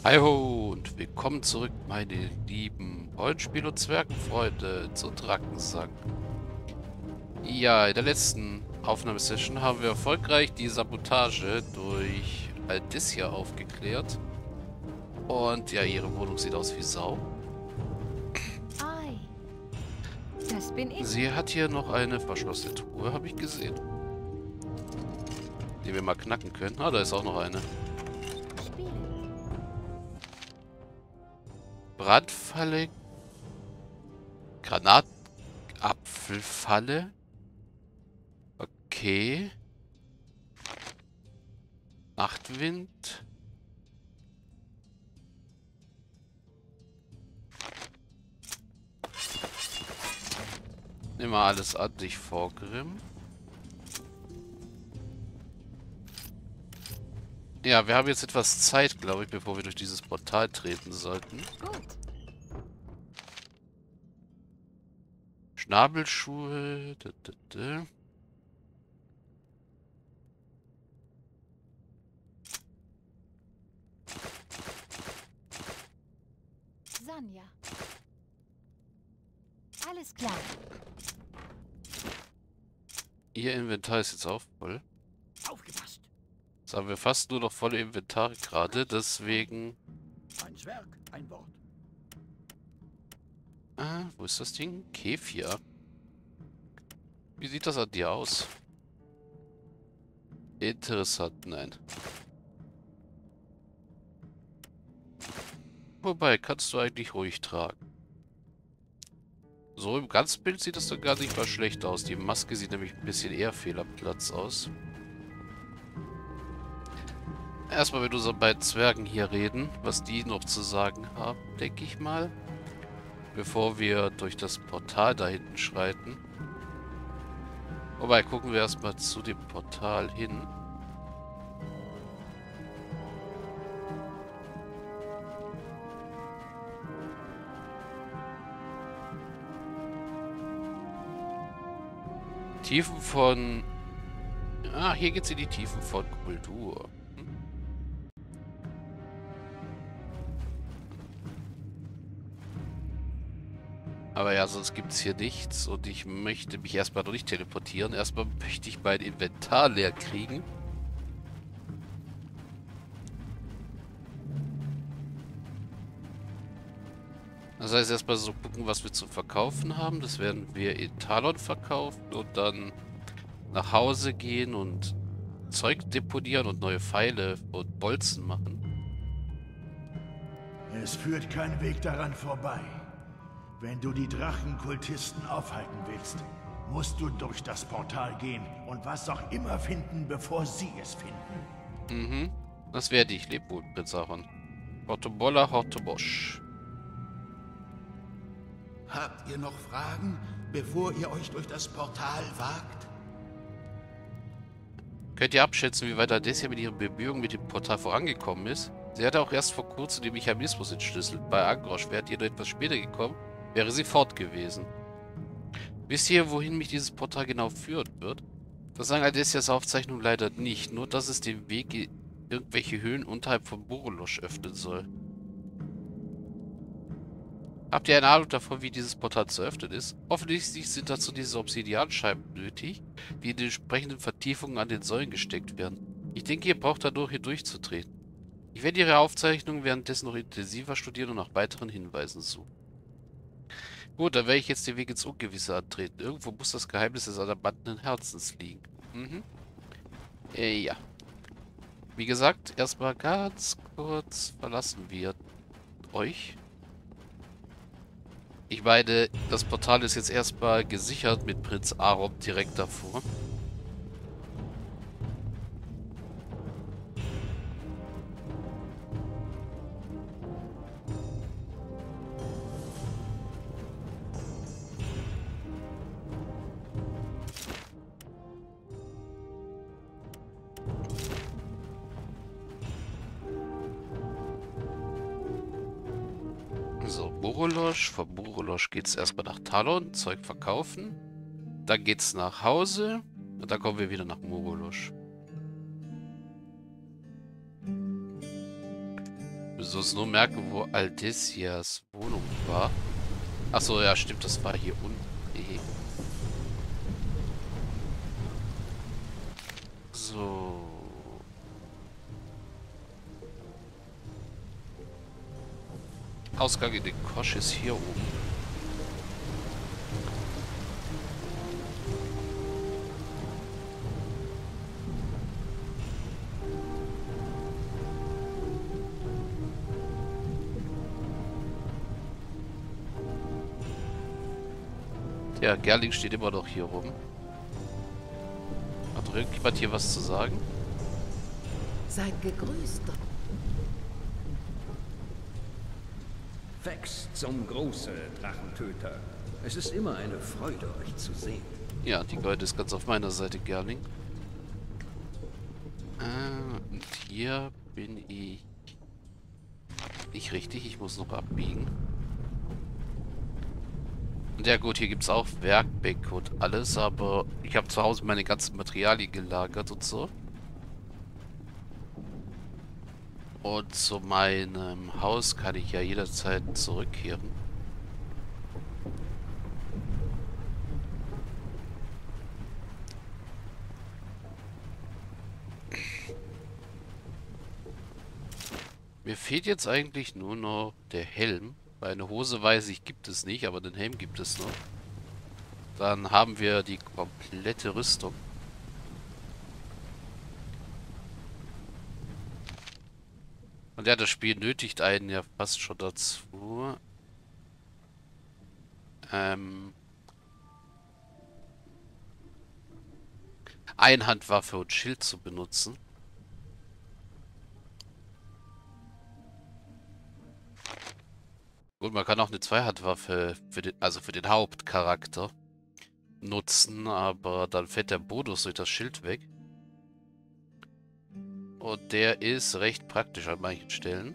Hallo und willkommen zurück, meine lieben Rollenspiel- und Zwergenfreunde zu Drakensang. Ja, in der letzten Aufnahmesession haben wir erfolgreich die Sabotage durch Aldissia aufgeklärt. Und ja, ihre Wohnung sieht aus wie Sau. Ei, das bin ich. Sie hat hier noch eine verschlossene Truhe, habe ich gesehen, die wir mal knacken können. Ah, da ist auch noch eine. Spielen. Brandfalle, Granatapfelfalle. Okay. Nachtwind. Nimm mal alles an dich vor, Grimm. Ja, wir haben jetzt etwas Zeit, glaube ich, bevor wir durch dieses Portal treten sollten. Gut. Schnabelschuhe. Sanja. Alles klar. Ihr Inventar ist jetzt auch voll. Aufgepasst! Jetzt haben wir fast nur noch volle Inventare gerade, deswegen... Ein Zwerg, ein Wort. Ah, wo ist das Ding? Kefir. Wie sieht das an dir aus? Interessant, nein. Wobei, kannst du eigentlich ruhig tragen. So im Ganzbild sieht das doch gar nicht mal schlecht aus. Die Maske sieht nämlich ein bisschen eher fehl am Platz aus. Erstmal mit unseren beiden Zwergen hier reden, was die noch zu sagen haben, denke ich mal. Bevor wir durch das Portal da hinten schreiten. Wobei, gucken wir erstmal zu dem Portal hin. Tiefen von... Ah, hier geht's in die Tiefen von Kultur. Aber ja, sonst gibt es hier nichts und ich möchte mich erstmal noch nicht teleportieren. Erstmal möchte ich mein Inventar leer kriegen. Das heißt, erstmal so gucken, was wir zu verkaufen haben. Das werden wir in Talon verkaufen und dann nach Hause gehen und Zeug deponieren und neue Pfeile und Bolzen machen. Es führt kein Weg daran vorbei. Wenn du die Drachenkultisten aufhalten willst, musst du durch das Portal gehen und was auch immer finden, bevor sie es finden. Mhm. Das werde ich. Leb wohl, Prinz Aaron. Hortobolla, Hortobosch. Habt ihr noch Fragen, bevor ihr euch durch das Portal wagt? Könnt ihr abschätzen, wie weit Adessia mit ihren Bemühungen mit dem Portal vorangekommen ist? Sie hatte auch erst vor kurzem den Mechanismus entschlüsselt. Bei Angrosch wäre ihr nur etwas später gekommen, wäre sie fort gewesen. Wisst ihr, wohin mich dieses Portal genau führen wird? Das sagen Adessias Aufzeichnungen leider nicht, nur dass es den Weg in irgendwelche Höhlen unterhalb von Borolosch öffnen soll. Habt ihr eine Ahnung davon, wie dieses Portal zu öffnen ist? Offensichtlich sind dazu diese Obsidianscheiben nötig, die in den entsprechenden Vertiefungen an den Säulen gesteckt werden. Ich denke, ihr braucht dadurch hier durchzutreten. Ich werde Ihre Aufzeichnungen währenddessen noch intensiver studieren und nach weiteren Hinweisen suchen. Gut, dann werde ich jetzt den Weg ins Ungewisse antreten. Irgendwo muss das Geheimnis des adamantenen Herzens liegen. Mhm. Ja. Wie gesagt, erstmal ganz kurz verlassen wir euch. Ich meine, das Portal ist jetzt erstmal gesichert mit Prinz Arom direkt davor. So, Borolosch. Von Borolosch geht es erstmal nach Talon, Zeug verkaufen. Dann geht's nach Hause. Und dann kommen wir wieder nach Borolosch. Wir müssen uns nur merken, wo Aldessias Wohnung war. Achso, ja, stimmt, das war hier unten. So. Ausgang in den Kosch ist hier oben. Der Gerling steht immer noch hier rum. Hat irgendjemand hier was zu sagen? Seid gegrüßt. Wächst zum großen Drachentöter. Es ist immer eine Freude, euch zu sehen. Ja, die Gold ist ganz auf meiner Seite, Gerling. Und hier bin ich nicht richtig. Ich muss noch abbiegen. Und ja gut, hier gibt es auch Werkbank und alles, aber ich habe zu Hause meine ganzen Materialien gelagert und so. Und zu meinem Haus kann ich ja jederzeit zurückkehren. Mir fehlt jetzt eigentlich nur noch der Helm. Weil eine Hose weiß ich, gibt es nicht, aber den Helm gibt es noch. Dann haben wir die komplette Rüstung. Und ja, das Spiel nötigt einen ja fast schon dazu. Einhandwaffe und Schild zu benutzen. Gut, man kann auch eine Zweihandwaffe für den Hauptcharakter nutzen, aber dann fällt der Bonus durch das Schild weg. Und der ist recht praktisch an manchen Stellen.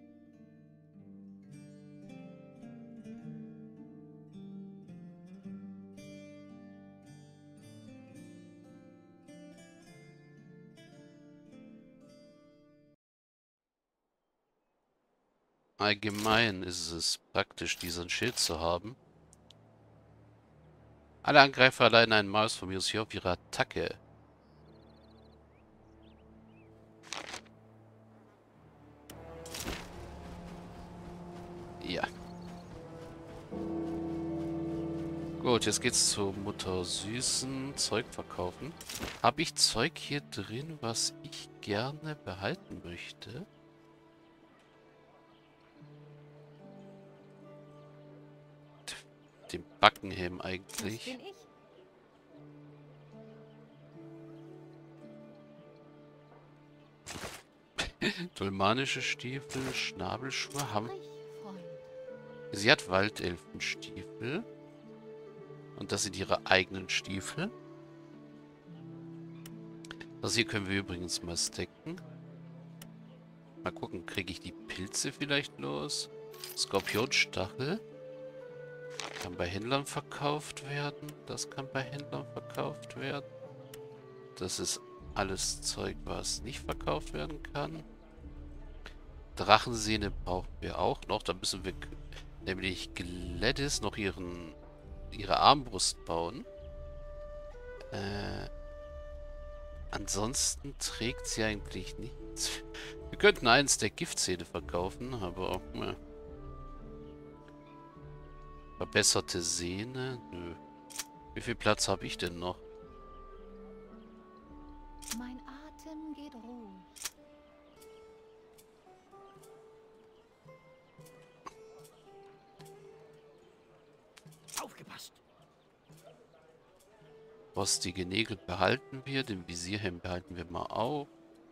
Allgemein ist es praktisch, diesen Schild zu haben. Alle Angreifer allein einen Maus von mir aus hier auf ihre Attacke. Ja. Gut, jetzt geht's zu Mutter Süßen. Zeug verkaufen. Habe ich Zeug hier drin, was ich gerne behalten möchte? Den Backenhelm Das eigentlich. bin ich. Dolmanische Stiefel, Schnabelschuhe haben. Sprich, Freund. Sie hat Waldelfenstiefel. Und das sind ihre eigenen Stiefel. Das hier können wir übrigens mal stacken. Mal gucken, kriege ich die Pilze vielleicht los? Skorpionstachel. Kann bei Händlern verkauft werden. Das kann bei Händlern verkauft werden. Das ist alles Zeug, was nicht verkauft werden kann. Drachensehne brauchen wir auch noch. Da müssen wir nämlich Gladys noch ihre Armbrust bauen. Ansonsten trägt sie eigentlich nichts. Wir könnten eins der Giftzähne verkaufen, aber ne. Verbesserte Sehne? Nö. Wie viel Platz habe ich denn noch? Mein Atem geht ruhig. Aufgepasst! Rostige Nägel behalten wir. Den Visierhelm behalten wir mal auf.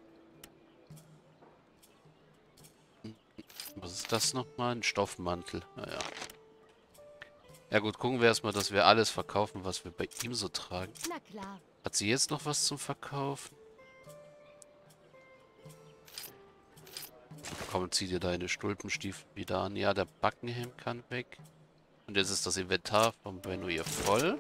Was ist das nochmal? Ein Stoffmantel. Naja. Ja gut, gucken wir erstmal, dass wir alles verkaufen, was wir bei ihm so tragen. Na klar. Hat sie jetzt noch was zum Verkaufen? Komm, zieh dir deine Stulpenstiefel wieder an. Ja, der Backenhelm kann weg. Und jetzt ist das Inventar von Benno hier voll.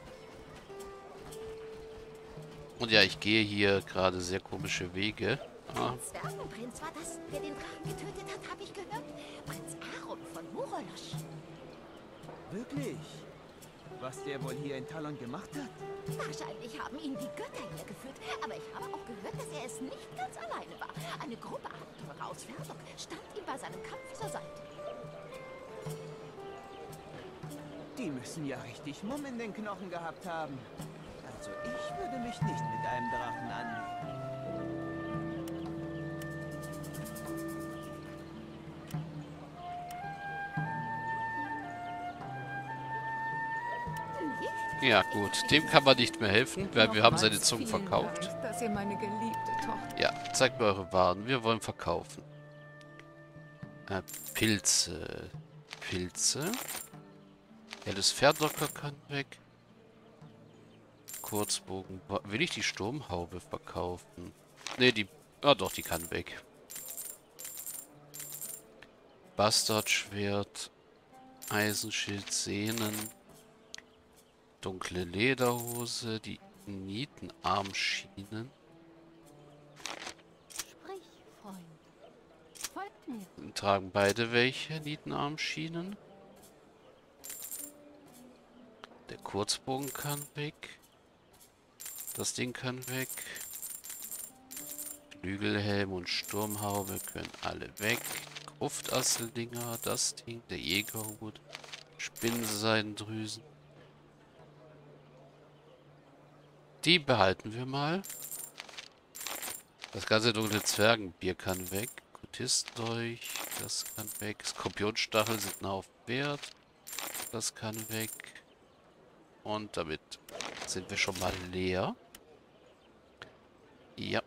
Und ja, ich gehe hier gerade sehr komische Wege. Ah, Der Zwergenprinz war das, der den Drachen getötet hat, habe ich gehört. Prinz Arum von Murolosch. Wirklich? Was der wohl hier in Talon gemacht hat? Wahrscheinlich haben ihn die Götter hergeführt, aber ich habe auch gehört, dass er es nicht ganz alleine war. Eine Gruppe Abenteurer aus Ferdok stand ihm bei seinem Kampf zur Seite. Die müssen ja richtig Mumm in den Knochen gehabt haben. Also ich würde mich nicht mit einem Drachen anlegen. ja gut, dem kann man nicht mehr helfen, weil wir haben seine Zunge verkauft. Dank, dass ihr meine geliebte Tochter... Ja, zeigt mir eure Waren, wir wollen verkaufen. Pilze. Pilze. Helles Ferdlocker kann weg. Kurzbogen. Will ich die Sturmhaube verkaufen? Ne, die... Ah doch, die kann weg. Bastardschwert. Eisenschild, Sehnen. Dunkle Lederhose. Die Nietenarmschienen. Sprich, Freund. Folgt mir. Tragen beide welche Nietenarmschienen. Der Kurzbogen kann weg. Das Ding kann weg. Flügelhelm und Sturmhaube können alle weg. Gruftasseldinger, das Ding, der Jägerhut, Spinnenseidendrüsen. Die behalten wir mal. Das ganze dunkle Zwergenbier kann weg. Kultistendolch, das kann weg. Skorpionstachel sind ein Haufen wert. Das kann weg. Und damit sind wir schon mal leer. Ja.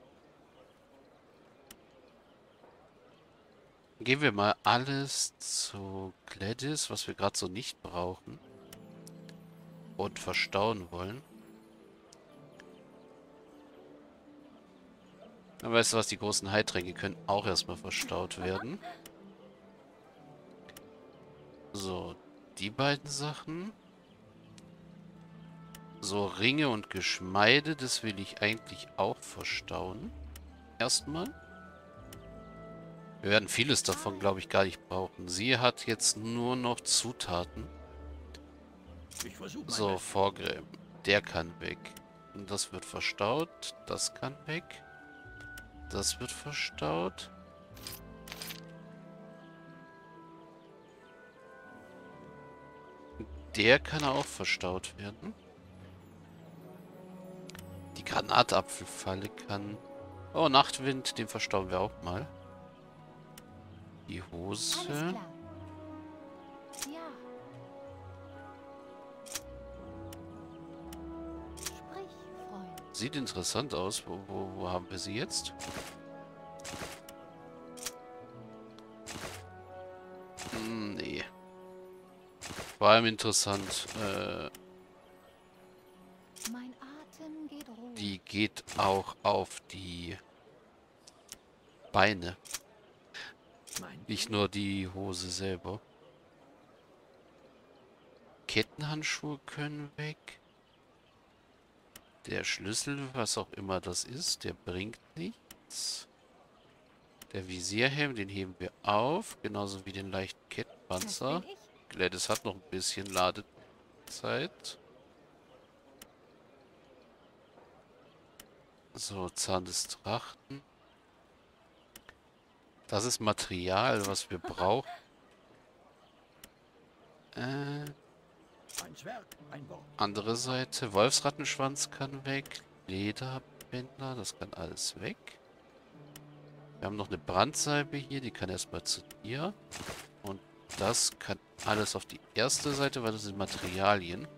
Gehen wir mal alles zu Gladys, was wir gerade so nicht brauchen. Und verstauen wollen. Dann weißt du was, die großen Heiltränke können auch erstmal verstaut werden. So, die beiden Sachen. So, Ringe und Geschmeide, das will ich eigentlich auch verstauen. Erstmal. Wir werden vieles davon, glaube ich, gar nicht brauchen. Sie hat jetzt nur noch Zutaten. So, Vorgräben. Der kann weg. Und das wird verstaut. Das kann weg. Das wird verstaut. Der kann auch verstaut werden. Die Granatapfelfalle kann... Oh, Nachtwind, den verstauen wir auch mal. Die Alles Hose. klar. Ja. Sprich, Freund. Sieht interessant aus. Wo haben wir sie jetzt? Nee. Vor allem interessant. Mein Atem geht ruhig. Die geht auch auf die Beine. Nicht nur die Hose selber. Kettenhandschuhe können weg. Der Schlüssel, was auch immer das ist, der bringt nichts. Der Visierhelm, den heben wir auf. Genauso wie den leichten Das Kettenpanzer. bin ich. Gladys hat noch ein bisschen Ladezeit. So, Zahn des Drachen. Das ist Material, was wir brauchen. Andere Seite. Wolfsrattenschwanz kann weg. Lederbänder, das kann alles weg. Wir haben noch eine Brandsalbe hier, die kann erstmal zu dir. Und das kann alles auf die erste Seite, weil das sind Materialien.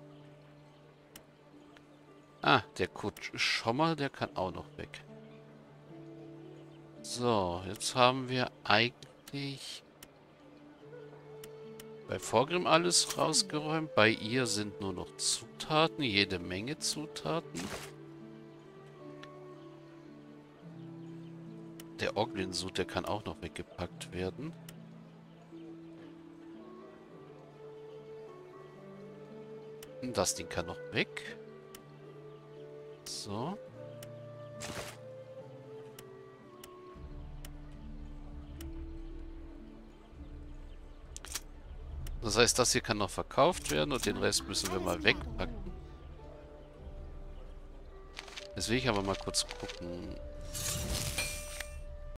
Ah, der Kutschommer, der kann auch noch weg. So, jetzt haben wir eigentlich bei Vorgrim alles rausgeräumt. Bei ihr sind nur noch Zutaten, jede Menge Zutaten. Der Oglinsud, der kann auch noch weggepackt werden. Das Ding kann noch weg. So. Das heißt, das hier kann noch verkauft werden und den Rest müssen wir mal wegpacken. Jetzt will ich aber mal kurz gucken.